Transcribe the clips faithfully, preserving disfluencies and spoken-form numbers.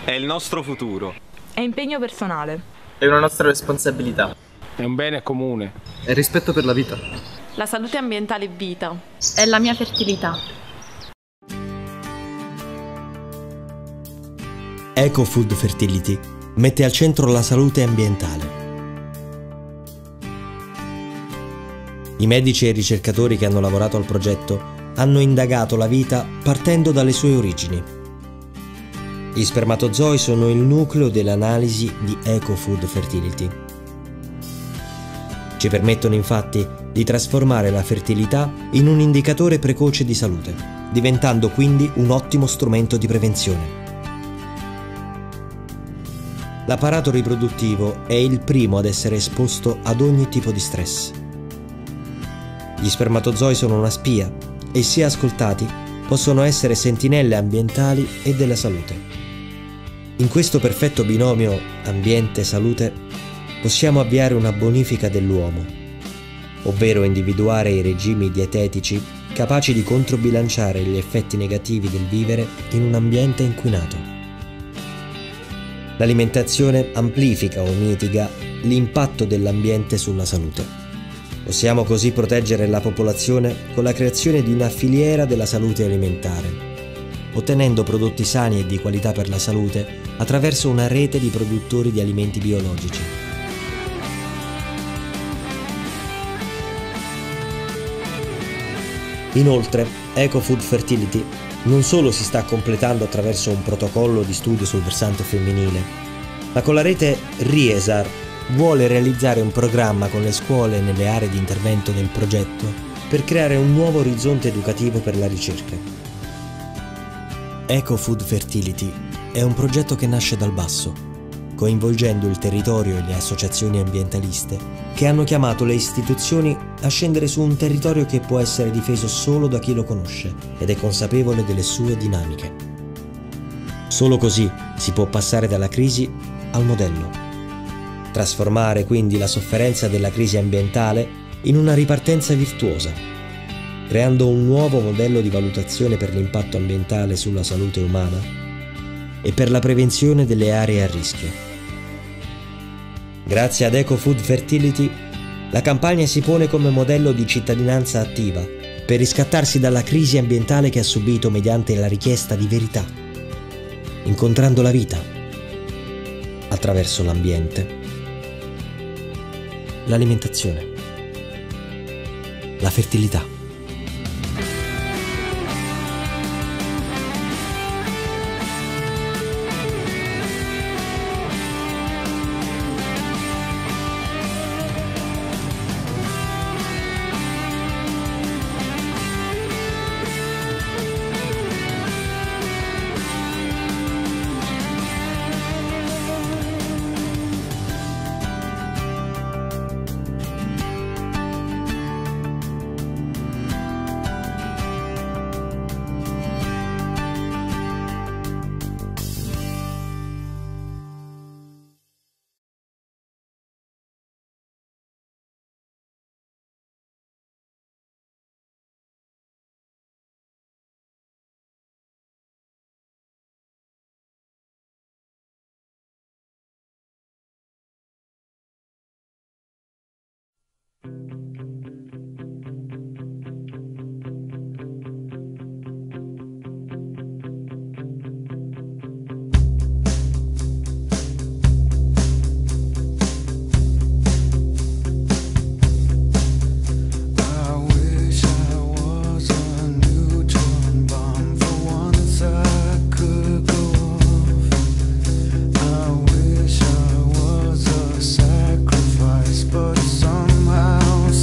È il nostro futuro. È impegno personale. È una nostra responsabilità. È un bene comune. È rispetto per la vita. La salute ambientale è vita. È la mia fertilità. EcoFood Fertility mette al centro la salute ambientale. I medici e i ricercatori che hanno lavorato al progetto hanno indagato la vita partendo dalle sue origini. Gli spermatozoi sono il nucleo dell'analisi di EcoFood Fertility. Ci permettono infatti di trasformare la fertilità in un indicatore precoce di salute, diventando quindi un ottimo strumento di prevenzione. L'apparato riproduttivo è il primo ad essere esposto ad ogni tipo di stress. Gli spermatozoi sono una spia e, se ascoltati, possono essere sentinelle ambientali e della salute. In questo perfetto binomio ambiente-salute possiamo avviare una bonifica dell'uomo, ovvero individuare i regimi dietetici capaci di controbilanciare gli effetti negativi del vivere in un ambiente inquinato. L'alimentazione amplifica o mitiga l'impatto dell'ambiente sulla salute. Possiamo così proteggere la popolazione con la creazione di una filiera della salute alimentare, ottenendo prodotti sani e di qualità per la salute attraverso una rete di produttori di alimenti biologici. Inoltre, EcoFood Fertility non solo si sta completando attraverso un protocollo di studio sul versante femminile, ma con la rete RIESAR vuole realizzare un programma con le scuole nelle aree di intervento del progetto per creare un nuovo orizzonte educativo per la ricerca. EcoFood Fertility è un progetto che nasce dal basso, coinvolgendo il territorio e le associazioni ambientaliste che hanno chiamato le istituzioni a scendere su un territorio che può essere difeso solo da chi lo conosce ed è consapevole delle sue dinamiche. Solo così si può passare dalla crisi al modello. Trasformare quindi la sofferenza della crisi ambientale in una ripartenza virtuosa, creando un nuovo modello di valutazione per l'impatto ambientale sulla salute umana e per la prevenzione delle aree a rischio. Grazie ad EcoFood Fertility, la campagna si pone come modello di cittadinanza attiva per riscattarsi dalla crisi ambientale che ha subito mediante la richiesta di verità, incontrando la vita attraverso l'ambiente, l'alimentazione, la fertilità. But somehow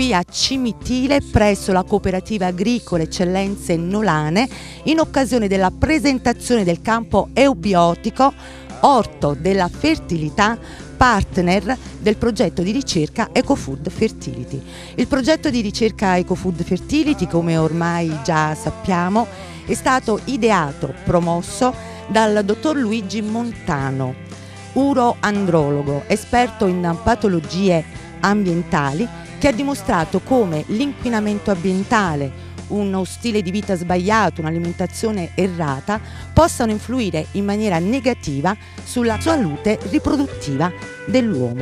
qui a Cimitile presso la Cooperativa Agricola Eccellenze Nolane in occasione della presentazione del campo eubiotico Orto della Fertilità, partner del progetto di ricerca EcoFood Fertility. Il progetto di ricerca EcoFood Fertility, come ormai già sappiamo, è stato ideato, promosso dal dottor Luigi Montano, uroandrologo, esperto in patologie ambientali, che ha dimostrato come l'inquinamento ambientale, uno stile di vita sbagliato, un'alimentazione errata possano influire in maniera negativa sulla salute riproduttiva dell'uomo.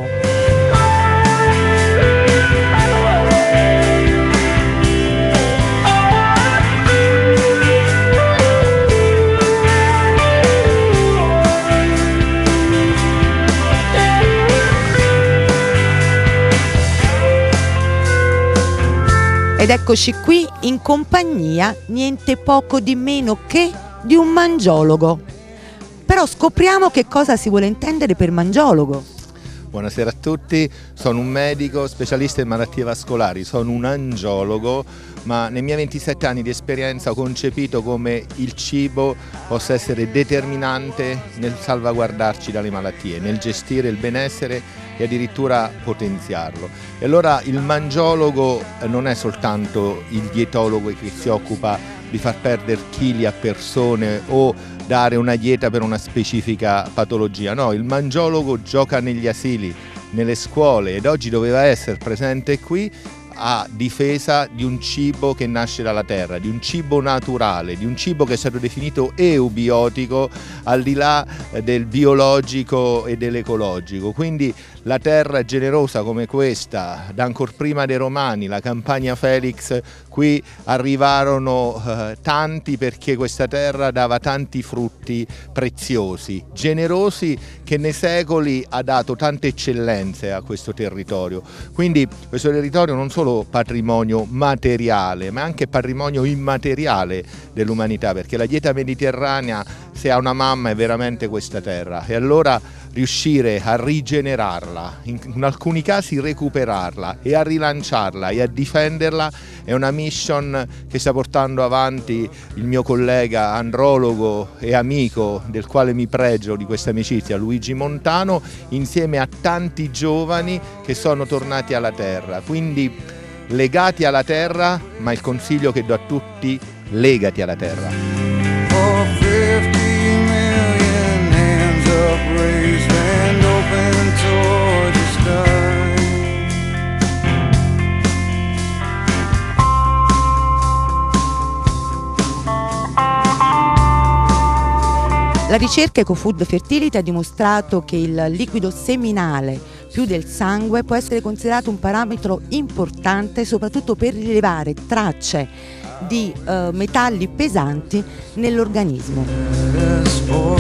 Ed eccoci qui in compagnia niente poco di meno che di un mangiologo. Però scopriamo che cosa si vuole intendere per mangiologo. Buonasera a tutti, sono un medico specialista in malattie vascolari, sono un angiologo, ma nei miei ventisette anni di esperienza ho concepito come il cibo possa essere determinante nel salvaguardarci dalle malattie, nel gestire il benessere e addirittura potenziarlo. E allora il mangiologo non è soltanto il dietologo che si occupa di far perdere chili a persone o dare una dieta per una specifica patologia, no, il mangiologo gioca negli asili, nelle scuole ed oggi doveva essere presente qui a difesa di un cibo che nasce dalla terra, di un cibo naturale, di un cibo che è stato definito eubiotico al di là del biologico e dell'ecologico. Quindi la terra generosa come questa, da ancor prima dei Romani, la Campania Felix, qui arrivarono eh, tanti perché questa terra dava tanti frutti preziosi, generosi, che nei secoli ha dato tante eccellenze a questo territorio. Quindi questo territorio non solo patrimonio materiale ma anche patrimonio immateriale dell'umanità, perché la dieta mediterranea, se ha una mamma, è veramente questa terra, e allora riuscire a rigenerarla, in alcuni casi recuperarla e a rilanciarla e a difenderla è una mission che sta portando avanti il mio collega andrologo e amico, del quale mi pregio di questa amicizia, Luigi Montano, insieme a tanti giovani che sono tornati alla terra. Quindi legati alla terra, ma il consiglio che do a tutti: legati alla terra. La ricerca EcoFood Fertility ha dimostrato che il liquido seminale più del sangue può essere considerato un parametro importante soprattutto per rilevare tracce di eh, metalli pesanti nell'organismo.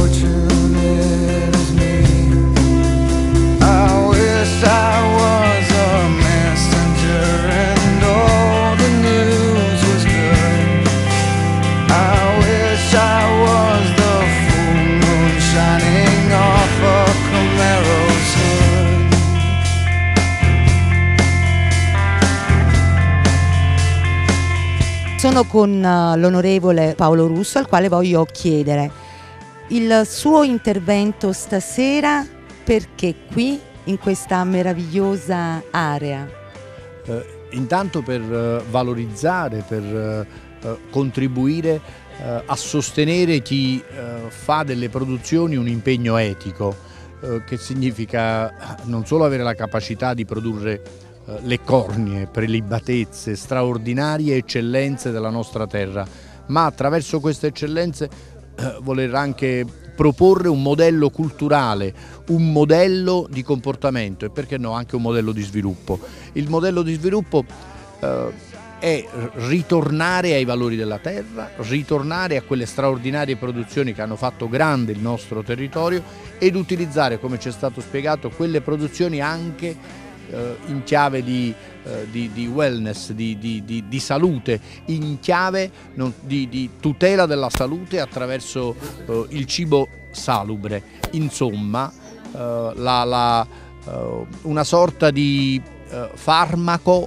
Sono con l'onorevole Paolo Russo, al quale voglio chiedere il suo intervento stasera, perché qui in questa meravigliosa area. Eh, intanto per eh, valorizzare, per eh, contribuire eh, a sostenere chi eh, fa delle produzioni un impegno etico, eh, che significa non solo avere la capacità di produrre le cornie, prelibatezze, straordinarie eccellenze della nostra terra, ma attraverso queste eccellenze eh, voler anche proporre un modello culturale, un modello di comportamento e perché no anche un modello di sviluppo. Il modello di sviluppo eh, è ritornare ai valori della terra, ritornare a quelle straordinarie produzioni che hanno fatto grande il nostro territorio ed utilizzare, come ci è stato spiegato, quelle produzioni anche in chiave di, eh, di, di wellness, di, di, di, di salute, in chiave non, di, di tutela della salute attraverso eh, il cibo salubre. Insomma, eh, la, la, eh, una sorta di eh, farmaco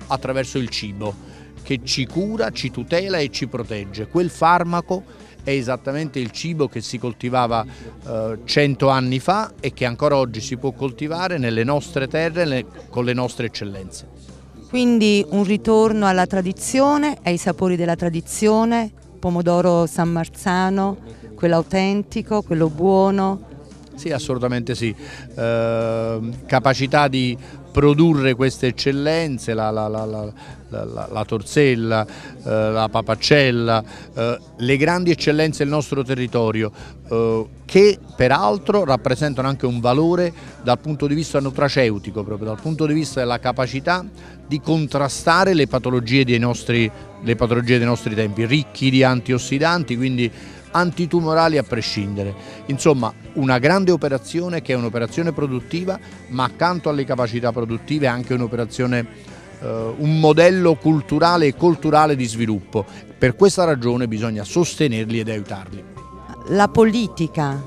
attraverso il cibo, che ci cura, ci tutela e ci protegge. Quel farmaco è esattamente il cibo che si coltivava eh, cento anni fa e che ancora oggi si può coltivare nelle nostre terre le, con le nostre eccellenze. Quindi un ritorno alla tradizione, ai sapori della tradizione, pomodoro San Marzano, quello autentico, quello buono. Sì, assolutamente sì. Eh, capacità di produrre queste eccellenze, la, la, la, la, la, la torsella, eh, la papacella, eh, le grandi eccellenze del nostro territorio, eh, che peraltro rappresentano anche un valore dal punto di vista nutraceutico, proprio dal punto di vista della capacità di contrastare le patologie dei nostri, le patologie dei nostri tempi, ricchi di antiossidanti, quindi antitumorali a prescindere. Insomma, una grande operazione che è un'operazione produttiva, ma accanto alle capacità produttive anche un'operazione, eh, un modello culturale e culturale di sviluppo. Per questa ragione bisogna sostenerli ed aiutarli. La politica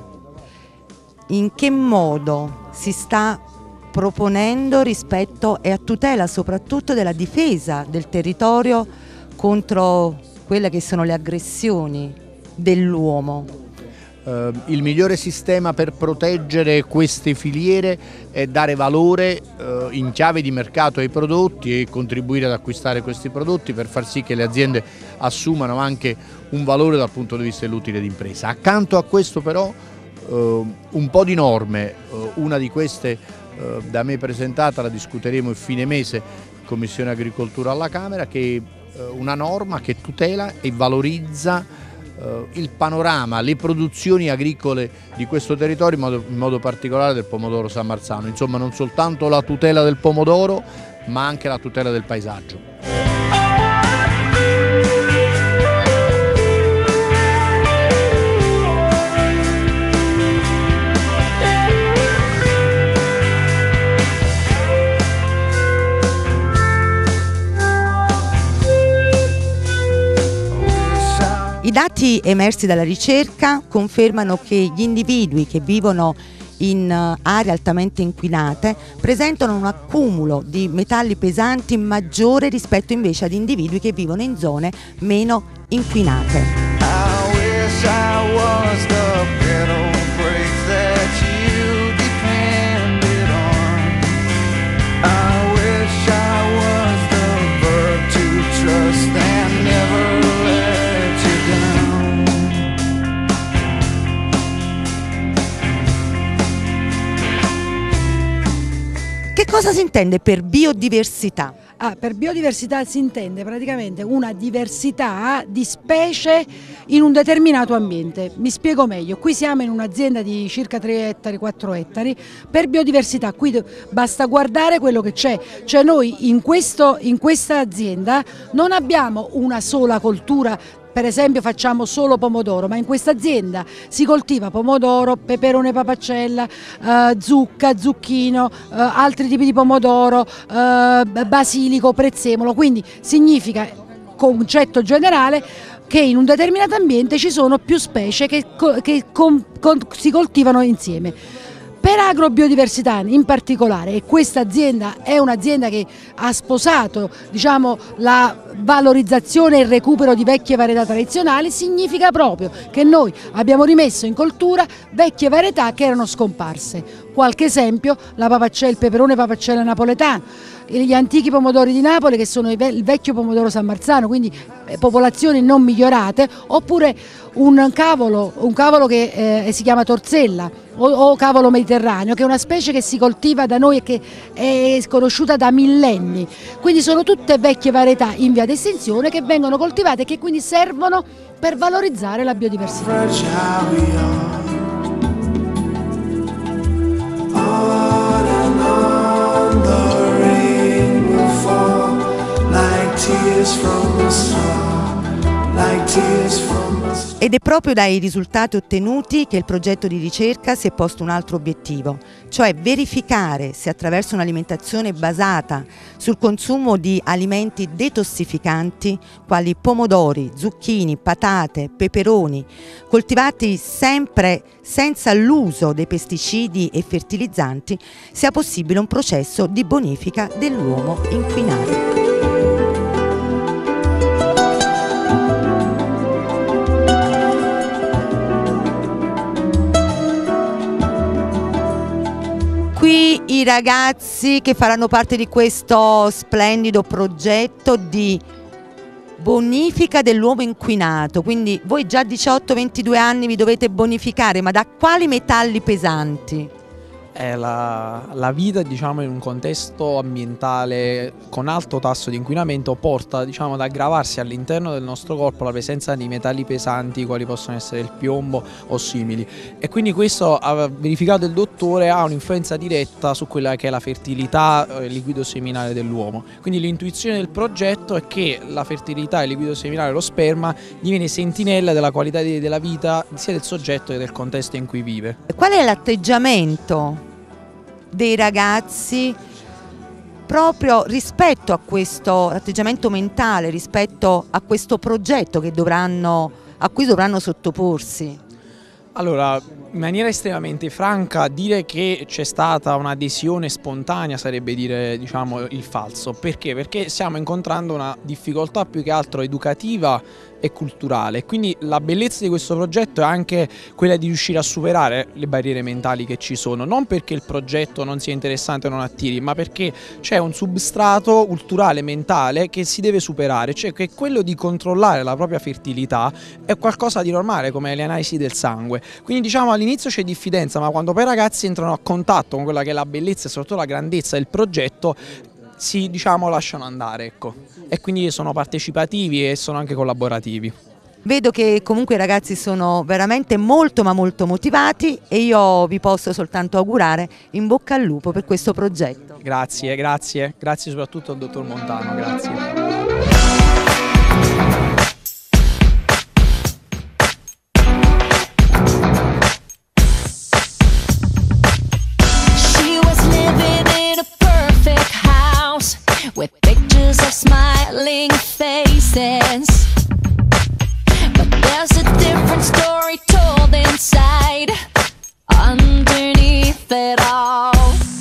in che modo si sta proponendo rispetto e a tutela soprattutto della difesa del territorio contro quelle che sono le aggressioni dell'uomo? Uh, il migliore sistema per proteggere queste filiere è dare valore uh, in chiave di mercato ai prodotti e contribuire ad acquistare questi prodotti per far sì che le aziende assumano anche un valore dal punto di vista dell'utile d'impresa. Accanto a questo però uh, un po' di norme, uh, una di queste uh, da me presentata, la discuteremo il fine mese in Commissione Agricoltura alla Camera, che è uh, una norma che tutela e valorizza il panorama, le produzioni agricole di questo territorio, in modo, in modo particolare del pomodoro San Marzano. Insomma, non soltanto la tutela del pomodoro, ma anche la tutela del paesaggio. I dati emersi dalla ricerca confermano che gli individui che vivono in aree altamente inquinate presentano un accumulo di metalli pesanti maggiore rispetto invece ad individui che vivono in zone meno inquinate. Che cosa si intende per biodiversità? Ah, per biodiversità si intende praticamente una diversità di specie in un determinato ambiente. Mi spiego meglio, qui siamo in un'azienda di circa tre ettari, quattro ettari, per biodiversità qui basta guardare quello che c'è, cioè noi in, questo, in questa azienda non abbiamo una sola coltura. Per esempio facciamo solo pomodoro, ma in questa azienda si coltiva pomodoro, peperone papacella, eh, zucca, zucchino, eh, altri tipi di pomodoro, eh, basilico, prezzemolo, quindi significa, concetto generale, che in un determinato ambiente ci sono più specie che, che con, con, si coltivano insieme. Per agrobiodiversità in particolare, e questa azienda è un'azienda che ha sposato, diciamo, la valorizzazione e il recupero di vecchie varietà tradizionali, significa proprio che noi abbiamo rimesso in coltura vecchie varietà che erano scomparse. Qualche esempio: la papacella, il peperone papacella napoletano, gli antichi pomodori di Napoli che sono il vecchio pomodoro San Marzano, quindi popolazioni non migliorate, oppure un cavolo, un cavolo che eh, si chiama torsella o, o cavolo mediterraneo, che è una specie che si coltiva da noi e che è conosciuta da millenni. Quindi sono tutte vecchie varietà in via di estinzione che vengono coltivate e che quindi servono per valorizzare la biodiversità. Ed è proprio dai risultati ottenuti che il progetto di ricerca si è posto un altro obiettivo, cioè verificare se attraverso un'alimentazione basata sul consumo di alimenti detossificanti, quali pomodori, zucchini, patate, peperoni, coltivati sempre senza l'uso dei pesticidi e fertilizzanti, sia possibile un processo di bonifica dell'uomo inquinato. i ragazzi che faranno parte di questo splendido progetto di bonifica dell'uomo inquinato. Quindi voi già a diciotto ventidue anni vi dovete bonificare, ma da quali metalli pesanti? È la, la vita, diciamo, in un contesto ambientale con alto tasso di inquinamento porta, diciamo, ad aggravarsi all'interno del nostro corpo la presenza di metalli pesanti quali possono essere il piombo o simili, e quindi questo, ha verificato il dottore, ha un'influenza diretta su quella che è la fertilità e il liquido seminale dell'uomo. Quindi l'intuizione del progetto è che la fertilità, il liquido seminale, lo sperma diviene sentinella della qualità della vita sia del soggetto che del contesto in cui vive. Qual è l'atteggiamento dei ragazzi proprio rispetto a questo atteggiamento mentale, rispetto a questo progetto che dovranno, a cui dovranno sottoporsi? Allora, in maniera estremamente franca, dire che c'è stata un'adesione spontanea sarebbe dire, diciamo, il falso. Perché? Perché stiamo incontrando una difficoltà più che altro educativa e culturale, quindi la bellezza di questo progetto è anche quella di riuscire a superare le barriere mentali che ci sono, non perché il progetto non sia interessante o non attiri, ma perché c'è un substrato culturale mentale che si deve superare, cioè che quello di controllare la propria fertilità è qualcosa di normale, come le analisi del sangue. Quindi, diciamo, all'inizio c'è diffidenza, ma quando poi i ragazzi entrano a contatto con quella che è la bellezza e soprattutto la grandezza del progetto, si, diciamo, lasciano andare, ecco, e quindi sono partecipativi e sono anche collaborativi. Vedo che comunque i ragazzi sono veramente molto ma molto motivati e io vi posso soltanto augurare in bocca al lupo per questo progetto. Grazie, grazie, grazie soprattutto al dottor Montano, grazie. With pictures of smiling faces, but there's a different story told inside, underneath it all.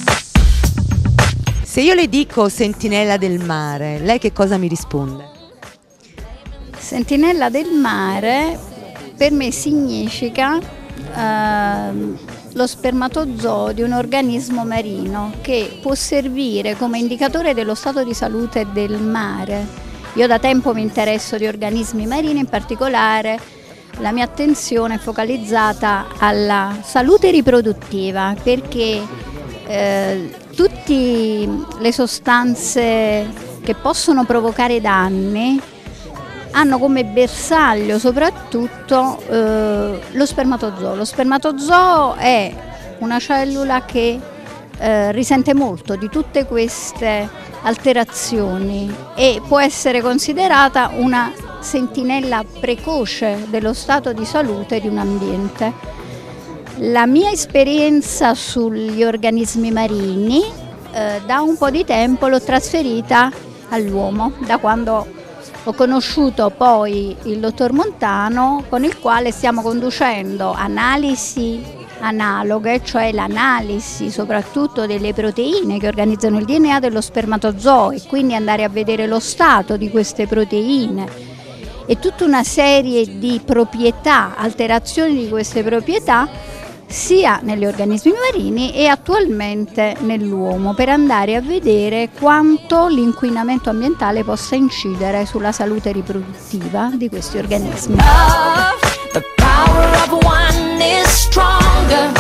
Se io le dico sentinella del mare, lei che cosa mi risponde? Sentinella del mare per me significa uh, lo spermatozoo di un organismo marino che può servire come indicatore dello stato di salute del mare. Io da tempo mi interesso di organismi marini, in particolare la mia attenzione è focalizzata alla salute riproduttiva, perché eh, tutte le sostanze che possono provocare danni hanno come bersaglio soprattutto eh, lo spermatozoo. Lo spermatozoo è una cellula che eh, risente molto di tutte queste alterazioni e può essere considerata una sentinella precoce dello stato di salute di un ambiente. La mia esperienza sugli organismi marini eh, da un po' di tempo l'ho trasferita all'uomo, da quando ho conosciuto poi il dottor Montano, con il quale stiamo conducendo analisi analoghe, cioè l'analisi soprattutto delle proteine che organizzano il D N A dello spermatozoo, e quindi andare a vedere lo stato di queste proteine e tutta una serie di proprietà, alterazioni di queste proprietà sia negli organismi marini e attualmente nell'uomo, per andare a vedere quanto l'inquinamento ambientale possa incidere sulla salute riproduttiva di questi organismi. The power of one is stronger.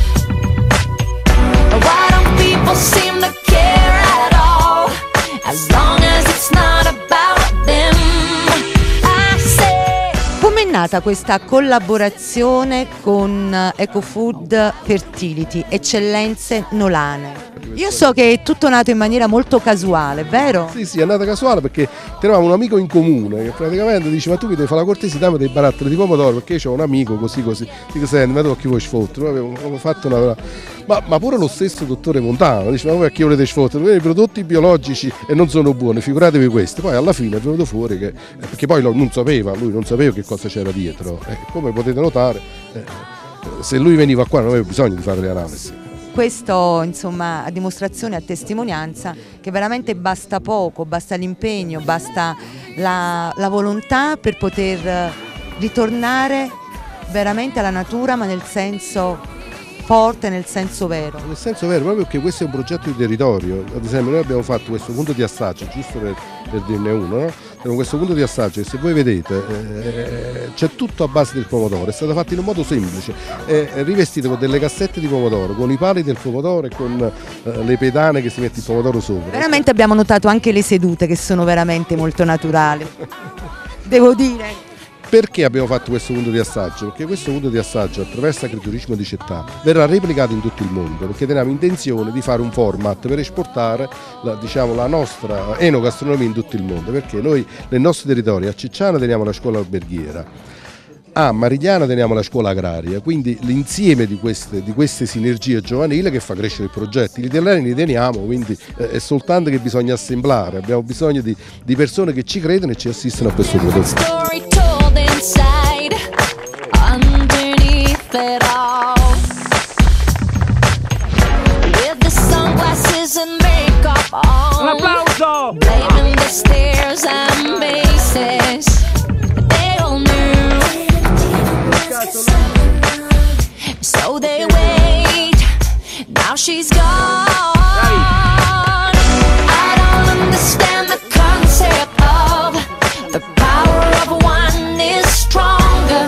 Why don't people seem to care at all? As long as it's not about them. Com'è nata questa collaborazione con EcoFood Fertility, Eccellenze Nolane? Io so che è tutto nato in maniera molto casuale, vero? Sì, sì, è nata casuale perché tenevamo un amico in comune che praticamente dice: ma tu mi devi fare la cortesia, mi devi barattoli di pomodoro, perché io ho un amico così così. Dico: senti, ma tu chi vuoi sfottere? Avevo fatto una... ma, ma pure lo stesso dottore Montano dice: ma voi a chi volete sfottere? I prodotti biologici e non sono buoni, figuratevi questi. Poi alla fine è venuto fuori che, perché poi non sapeva, lui non sapeva che cosa c'era dietro. Eh, come potete notare, eh, se lui veniva qua non aveva bisogno di fare le analisi. Questo, insomma, a dimostrazione, a testimonianza che veramente basta poco, basta l'impegno, basta la, la volontà per poter ritornare veramente alla natura, ma nel senso forte nel senso vero. Nel senso vero, proprio perché questo è un progetto di territorio. Ad esempio noi abbiamo fatto questo punto di assaggio, giusto per, per dirne uno, no? Abbiamo questo punto di assaggio che se voi vedete eh, c'è tutto a base del pomodoro, è stato fatto in un modo semplice, è, è rivestito con delle cassette di pomodoro, con i pali del pomodoro e con eh, le pedane che si mette il pomodoro sopra. Veramente abbiamo notato anche le sedute che sono veramente molto naturali, devo dire. Perché abbiamo fatto questo punto di assaggio? Perché questo punto di assaggio attraverso agriturismo di città verrà replicato in tutto il mondo, perché teniamo intenzione di fare un format per esportare la, diciamo, la nostra enogastronomia in tutto il mondo, perché noi nel nostro territorio a Cicciana teniamo la scuola alberghiera, a Marigliana teniamo la scuola agraria, quindi l'insieme di queste, di queste sinergie giovanili che fa crescere il progetto. Gli italiani li teniamo, quindi eh, è soltanto che bisogna assemblare, abbiamo bisogno di, di persone che ci credono e ci assistono a questo prodotto. Inside, underneath it all, with the sunglasses and makeup on, un applauso! Blaming the stairs and bases, they all knew, so they wait, now she's gone. I don't understand the concept of the power of one is stronger.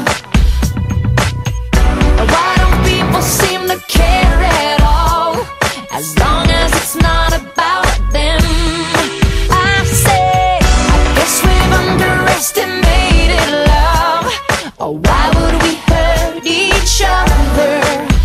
Why don't people seem to care at all? As long as it's not about them. I say, I guess we've underestimated love. Or why would we hurt each other?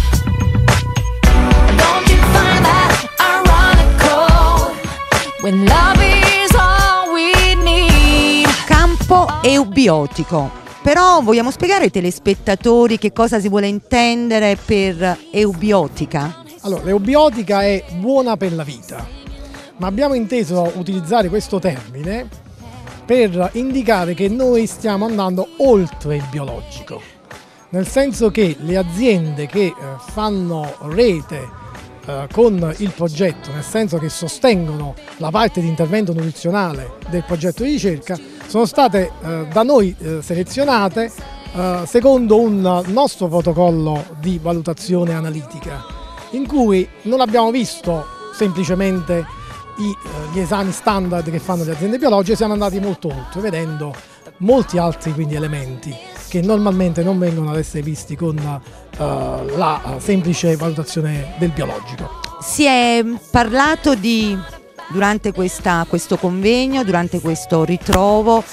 Don't you find that ironical? When love is all we need. Campo eubiotico. Però vogliamo spiegare ai telespettatori che cosa si vuole intendere per eubiotica? Allora, l'eubiotica è buona per la vita, ma abbiamo inteso utilizzare questo termine per indicare che noi stiamo andando oltre il biologico, nel senso che le aziende che eh, fanno rete eh, con il progetto, nel senso che sostengono la parte di intervento nutrizionale del progetto di ricerca, sono state eh, da noi eh, selezionate eh, secondo un nostro protocollo di valutazione analitica, in cui non abbiamo visto semplicemente i, eh, gli esami standard che fanno le aziende biologiche, siamo andati molto oltre, vedendo molti altri quindi elementi che normalmente non vengono ad essere visti con eh, la semplice valutazione del biologico. Si è parlato di, durante questa, questo convegno, durante questo ritrovo,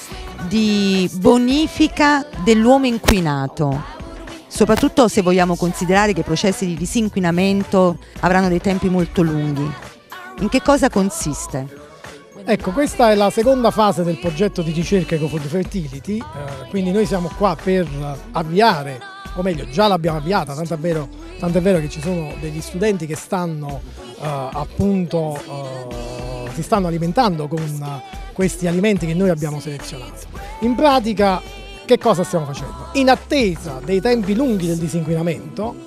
di bonifica dell'uomo inquinato, soprattutto se vogliamo considerare che i processi di disinquinamento avranno dei tempi molto lunghi. In che cosa consiste? Ecco, questa è la seconda fase del progetto di ricerca EcoFood Fertility, eh, quindi noi siamo qua per avviare, o meglio già l'abbiamo avviata, tanto è vero, tanto è vero che ci sono degli studenti che stanno eh, appunto, eh, si stanno alimentando con uh, questi alimenti che noi abbiamo selezionato. In pratica che cosa stiamo facendo? In attesa dei tempi lunghi del disinquinamento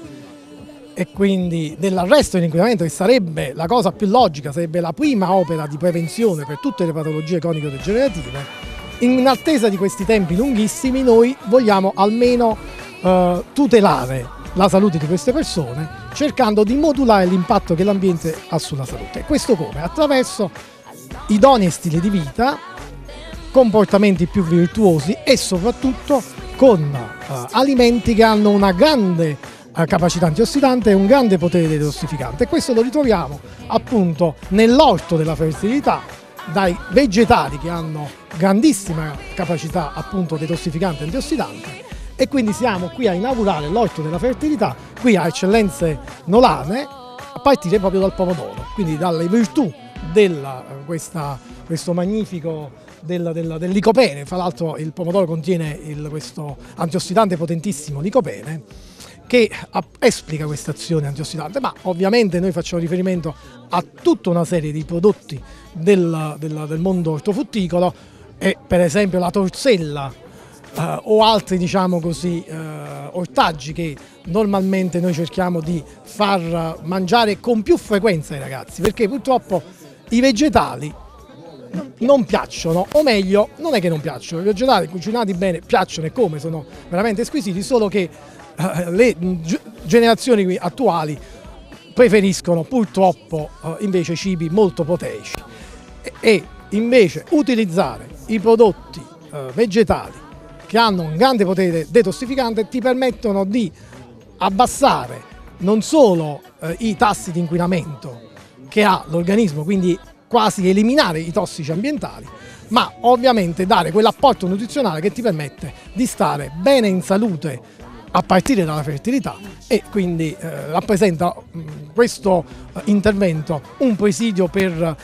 e quindi dell'arresto dell'inquinamento, che sarebbe la cosa più logica, sarebbe la prima opera di prevenzione per tutte le patologie cronico-degenerative, in attesa di questi tempi lunghissimi noi vogliamo almeno eh, tutelare la salute di queste persone, cercando di modulare l'impatto che l'ambiente ha sulla salute. Questo come? Attraverso idonei stili di vita, comportamenti più virtuosi e soprattutto con eh, alimenti che hanno una grande eh, capacità antiossidante e un grande potere detossificante, e questo lo ritroviamo appunto nell'orto della fertilità, dai vegetali che hanno grandissima capacità appunto detossificante e antiossidante, e quindi siamo qui a inaugurare l'orto della fertilità qui a Eccellenze Nolane, a partire proprio dal pomodoro, quindi dalle virtù di questo magnifico del, del, del licopene. Fra l'altro il pomodoro contiene il, questo antiossidante potentissimo licopene che esplica questa azione antiossidante, ma ovviamente noi facciamo riferimento a tutta una serie di prodotti del, del, del mondo ortofrutticolo, e per esempio la torsella eh, o altri, diciamo così, eh, ortaggi che normalmente noi cerchiamo di far mangiare con più frequenza ai ragazzi, perché purtroppo i vegetali non piacciono, o meglio, non è che non piacciono, i vegetali cucinati bene piacciono e come, sono veramente squisiti, solo che eh, le generazioni attuali preferiscono purtroppo eh, invece cibi molto proteici e, e invece utilizzare i prodotti eh, vegetali che hanno un grande potere detossificante ti permettono di abbassare non solo eh, i tassi di inquinamento che ha l'organismo, quindi quasi eliminare i tossici ambientali, ma ovviamente dare quell'apporto nutrizionale che ti permette di stare bene in salute a partire dalla fertilità e quindi eh, rappresenta mh, questo eh, intervento un presidio per eh,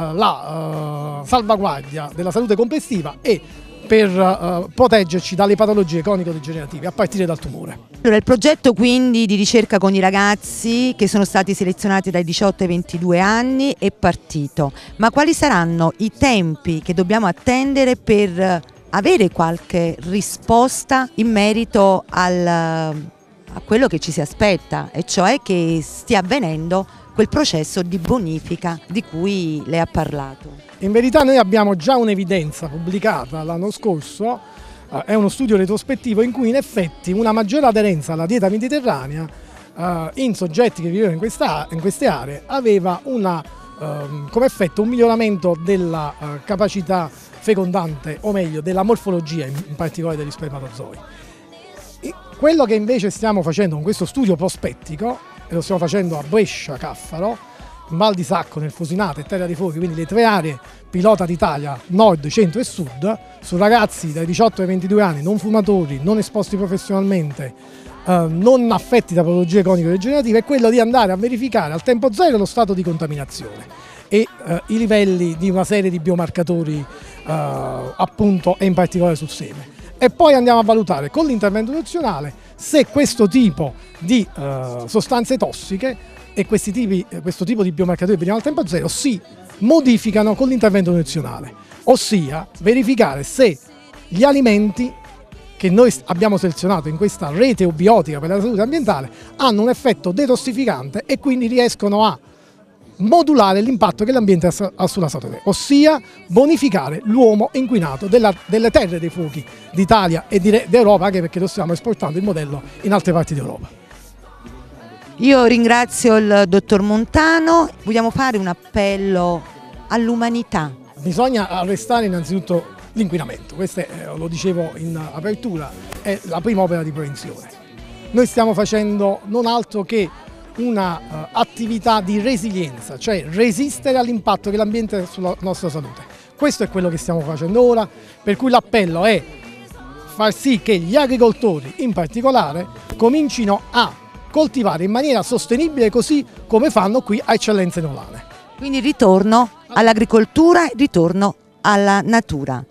la eh, salvaguardia della salute complessiva e per uh, proteggerci dalle patologie cronico-degenerative a partire dal tumore. Allora, il progetto quindi di ricerca con i ragazzi che sono stati selezionati dai diciotto ai ventidue anni è partito, ma quali saranno i tempi che dobbiamo attendere per avere qualche risposta in merito al, a quello che ci si aspetta, e cioè che stia avvenendo quel processo di bonifica di cui lei ha parlato? In verità noi abbiamo già un'evidenza pubblicata l'anno scorso, eh, è uno studio retrospettivo in cui in effetti una maggiore aderenza alla dieta mediterranea eh, in soggetti che vivevano in, questa, in queste aree aveva una, eh, come effetto un miglioramento della eh, capacità fecondante, o meglio della morfologia in, in particolare degli spermatozoi. E quello che invece stiamo facendo con questo studio prospettico, e lo stiamo facendo a Brescia, Caffaro, in Val di Sacco, nel Fusinato e Terra dei Fuochi, quindi le tre aree pilota d'Italia, nord, centro e sud, su ragazzi dai diciotto ai ventidue anni, non fumatori, non esposti professionalmente, eh, non affetti da patologie cronico-degenerative, è quello di andare a verificare al tempo zero lo stato di contaminazione e eh, i livelli di una serie di biomarcatori eh, appunto e in particolare sul seme. E poi andiamo a valutare con l'intervento nutrizionale se questo tipo di eh, sostanze tossiche e questi tipi, questo tipo di biomarcatori veniamo al tempo zero si modificano con l'intervento nutrizionale, ossia verificare se gli alimenti che noi abbiamo selezionato in questa rete eubiotica per la salute ambientale hanno un effetto detossificante e quindi riescono a modulare l'impatto che l'ambiente ha sulla salute, ossia bonificare l'uomo inquinato della, delle terre dei fuochi d'Italia e d'Europa, anche perché lo stiamo esportando il modello in altre parti d'Europa. Io ringrazio il dottor Montano, vogliamo fare un appello all'umanità. Bisogna arrestare innanzitutto l'inquinamento, questo è, lo dicevo in apertura, è la prima opera di prevenzione. Noi stiamo facendo non altro che una uh, attività di resilienza, cioè resistere all'impatto che l'ambiente ha sulla nostra salute. Questo è quello che stiamo facendo ora, per cui l'appello è far sì che gli agricoltori in particolare comincino a coltivare in maniera sostenibile, così come fanno qui a Eccellenze Nolane. Quindi ritorno all'agricoltura, ritorno alla natura.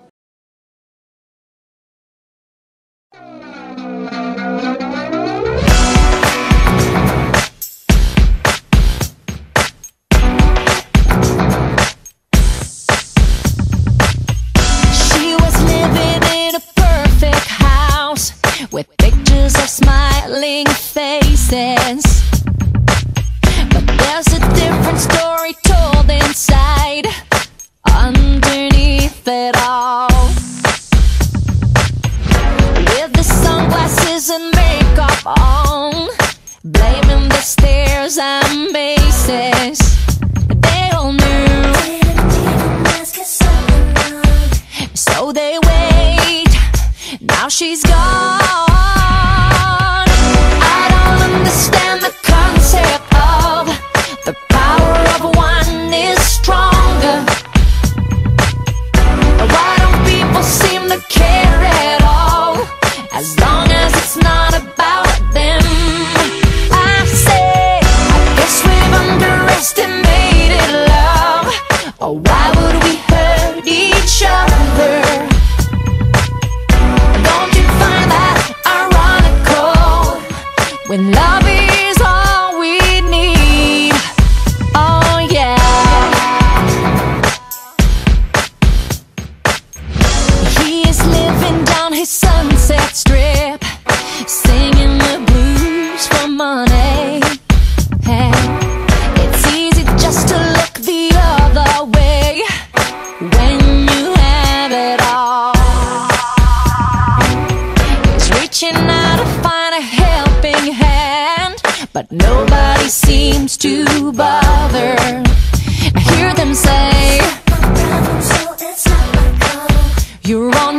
She was living in a perfect house with pictures of smiling faces, but there's a different story told inside, underneath it all. With the sunglasses and makeup on, blaming the stairs and bases, they all knew, so they wait, now she's gone. Understand the concept of the power of one is stronger. Why don't people seem to care at all, as long as it's not about them? I say, I guess we've underestimated love, or why would we hurt each other? Don't you find that ironical, when love is all we need? Oh yeah. He is living down his Sunset Strip, singing the blues for money. Hey, it's easy just to look the other way when but nobody seems to bother. I hear them say, you're on